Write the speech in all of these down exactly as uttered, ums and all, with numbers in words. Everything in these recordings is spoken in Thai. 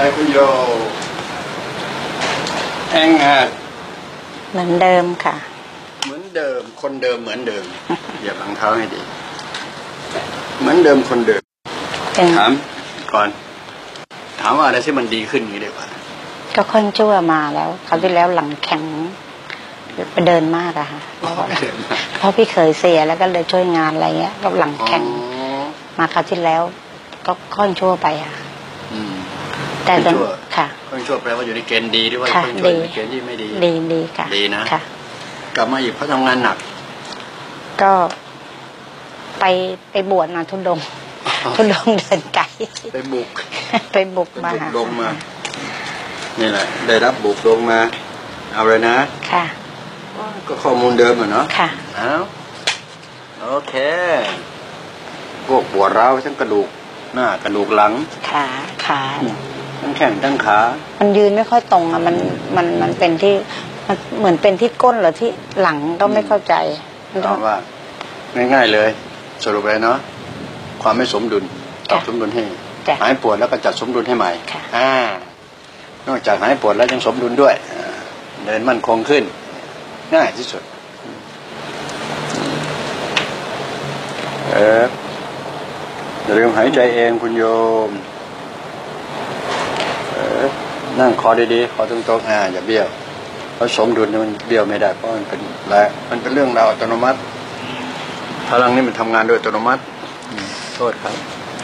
คุณโยแองอ่ะเหมือนเดิมค่ะเหมือนเดิมคนเดิมเหมือนเดิมเหยียบหลังเท้าให้ดีเหมือนเดิมคนเดิมถามก่อนถามว่าอะไรที่มันดีขึ้นนี้ดีกว่าก็ค่อนชั่วมาแล้วคราวที่แล้วหลังแข็งไปเดินมากอะค่ะเพราะพี่เคยเสียแล้วก็เลยช่วยงานอะไรเงี้ยก็หลังแข็งมาคราวที่แล้วก็ค่อนชั่วไปอะแต่ตอนค่ะค่อนชั่วแปลว่าอยู่ในเกณฑ์ดีหรือว่าค่อนชั่วในเกณฑ์ที่ไม่ดีดีดีค่ะดีนะค่ะกลับมาอีกเพราะทำงานหนักก็ไปไปบวชมาทุดงทุดงเดินไกลไปบุกไปบุกมาลงมานี่แหละได้รับบุกลงมาเอาเลยนะค่ะก็ข้อมูลเดิมเหรอเนาะค่ะเอาโอเคพวกปวดร้าวทั้งกระดูกหน้ากระดูกหลังขาขาทั้งแข้งทั้งขามันยืนไม่ค่อยตรงอ่ะมันมันมันเป็นที่มันเหมือนเป็นที่ก้นหรือที่หลังก็ไม่เข้าใจถามว่าง่ายๆเลยสรุปเลยเนาะความไม่สมดุลปรับสมดุลให้หายปวดแล้วก็จัดสมดุลให้ใหม่อ่านอกจากหายปวดแล้วยังสมดุลด้วยเดินมั่นคงขึ้นง่ายที่สุดเอออย่าลืมหายใจเองคุณโยมเออนั่งคอดีๆคอตรงๆอ่าอย่าเบี้ยวเพราะสมดุลมันเบี้ยวไม่ได้เพราะมันเป็นและมันเป็นเรื่องราวอัตโนมัติพลังนี้มันทำงานโดยอัตโนมัติโทษครับ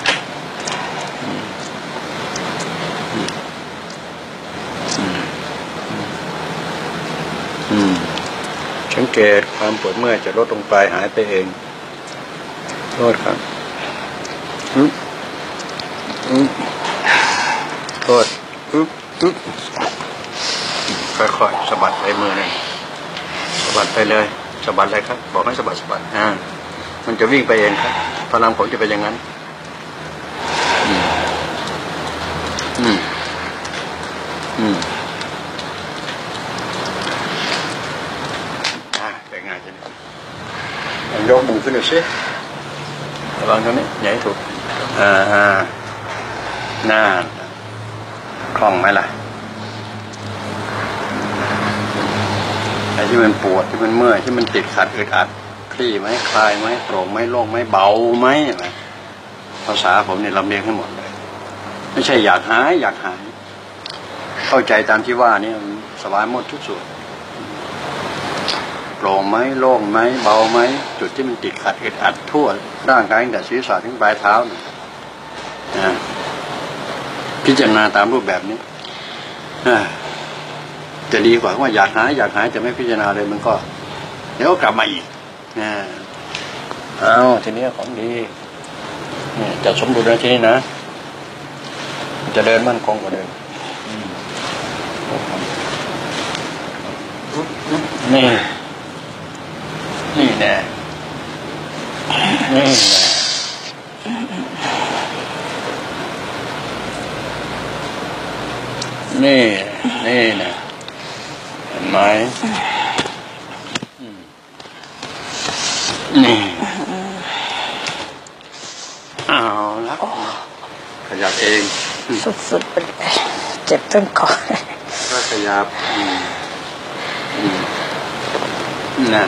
สังเกตความปวดเมื่อยจะลดลงไปหายไปเองโทษครับโทษค่อยๆสะบัดไปมือหนึ่งสะบัดไปเลยสะบัดเลยครับบอกให้สะบัดสะบัดอ่ามันจะวิ่งไปเองครับพลังผมจะเป็นอย่างนั้นอืมอืมอืมอ่าเป็นไงจะยกมือขึ้นหน่อยสิระวังตรงนี้อย่าให้ถูกอ่าอ่าหน้าคล่องไหมล่ะไอ้ที่มันปวดที่มันเมื่อยที่มันติดขัดอึดอัดคลี่ไหมคลายไหมโปร่งไหมโล่งไหมเบาไหมนะภาษาผมเนี่ยลำเลียงให้หมดเลยไม่ใช่อยากหายอยากหายเข้าใจตามที่ว่านี่สบายหมดทุกส่วนโปร่งไหมโล่งไหมเบาไหมจุดที่มันติดขัดอึดอัดทั่วร่างกายตั้งแต่ศีรษะถึงปลายเท้าเนี่ยนะพิจารณาตามรูปแบบนี้จะดีกว่าว่าอยากหายอยากหายจะไม่พิจารณาเลยมันก็เดี๋ยวกลับมาอีกนะเอาทีนี้ของดีจะสมดุลในที่นี้นะจะเดินมั่นคงกว่าเดิมนี่นี่แน่นี่แน่นี่นี่นะเห็นไหมนี่เอาละขยับเองสุดๆไปเลยเจ็บต้นคอก็ขยับน่ะ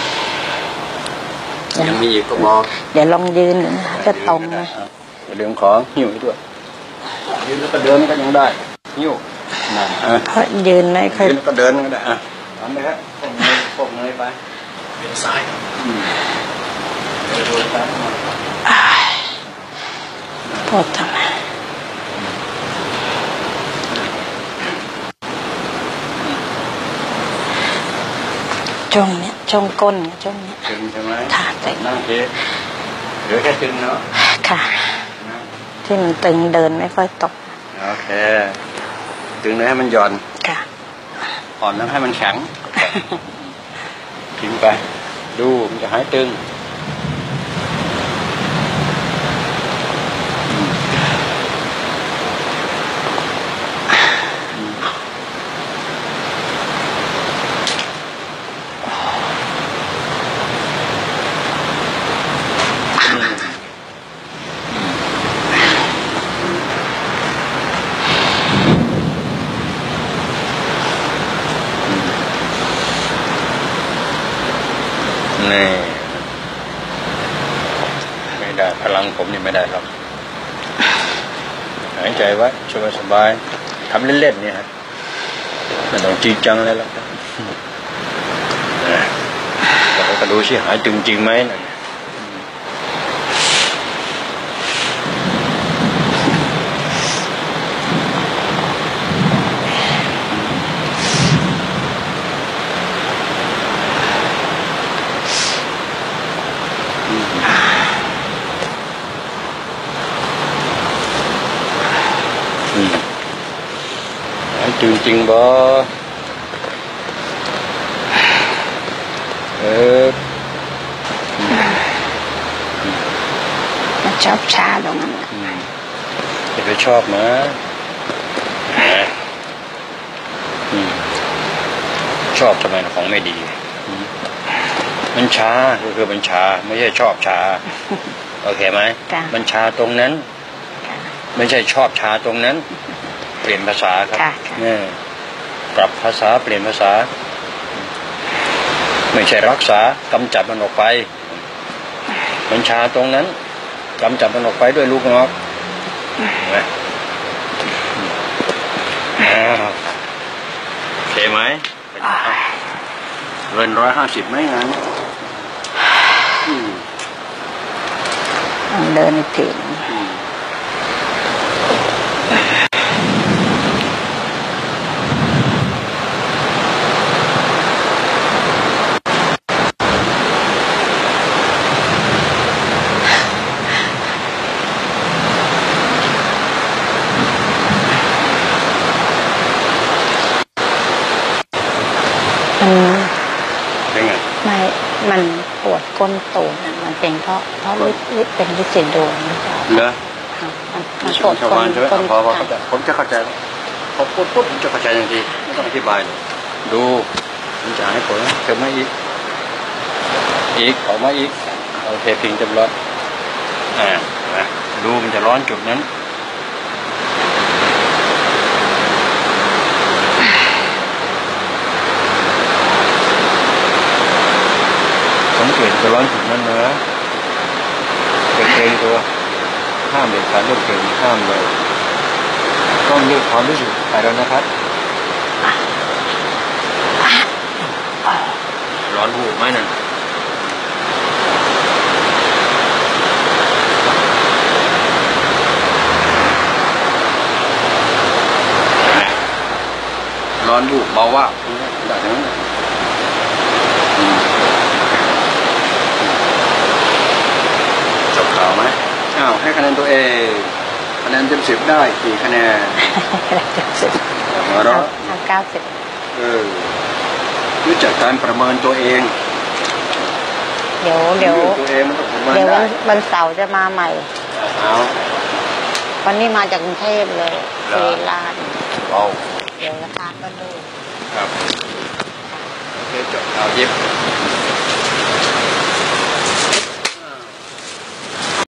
ยังมีอีกก็บอกเดี๋ยวลองยืนหนึ่งจะตรงนะอย่าลืมของหิ้วด้วยยืนแล้วก็เดินก็ยังได้หิ้วนั่นเพราะยืนไม่ค่อยยืนแล้วก็เดินก็ได้อ่ะทำไปครับพวกเงยพวกเงยไปเป็นซ้ายอืมเดินไปปวดทำไมช่วงเนี้ยช่วงก้นช่วงเนี้ยตึงใช่ไหมค่ะตึงนั่งเฉยเหลือแค่ตึงเนาะค่ะที่มันตึงเดินไม่ค่อยตกโอเคตึงเลยให้มันหย่อนค่ะอ่อนแล้วให้มันแข็งทิ้งไปดูมันจะหายตึงนี่ไม่ได้พลังผมนี่ไม่ได้หรอกหายใจไว้สบายสบายทำเล่นๆเนี่ยฮะไม่ต้องจริงจังเลยหรอกเราก็ดูสิหายจริงจริงไหมนะจริงจริงบ่เออมันชอบชาตรงนั้นจะไปชอบนะชอบทำไมของไม่ดีมันชาก็คือมันชาไม่ใช่ชอบชาโอเคไหมมันชาตรงนั้นไม่ใช่ชอบชาตรงนั้นเปลี่ยนภาษาครับเนี่ยปรับภาษาเปลี่ยนภาษาไม่ใช่รักษากำจัดมันออกไปมันชาตรงนั้นกำจัดมันออกไปด้วยลูกนกนะโอเคไหมเงินร้อยห้าสิบไหมงั้นเดินถึงไม่มันปวดก้นตูดมันเป็นเพราะเพราะลิเป็นลิซิโดนหรือเปล่าเหรอมันมันปวดก้นตูดพอพอผมจะเข้าใจพอพูดปุ๊บผมจะเข้าใจทันทีไม่ต้องอธิบายเลยดูมันจะให้ผลเติมมาอีกอีกออกมาอีกเอาเทพิงเต็มร้อยอ่าดูมันจะร้อนจุดนั้นสังเกตจะร้อนจุดนั้นนะเกรงตัวห้ามเด็ดขาดเรื่องเกรงห้ามเลยต้องเลือกความรู้สึกไปแล้วนะครับร้อนหูไหมนั่นร้อนหูเบาว่าแบบนั้นจบข่าวไหมอ้าวให้คะแนนตัวเองคะแนนเต็มสิบได้กี่คะแนนเต็มสิบหัวเราะเก้าสิบเออรู้จักการประเมินตัวเองเดี๋ยวเดี๋ยวตัวเองมันต้องประเมินได้เดี๋ยววันเสาร์จะมาใหม่เอาวันนี้มาจากกรุงเทพเลยเวลาว้าวเดี๋ยวราคาก็ดูครับโอเคจบข่าวยิบ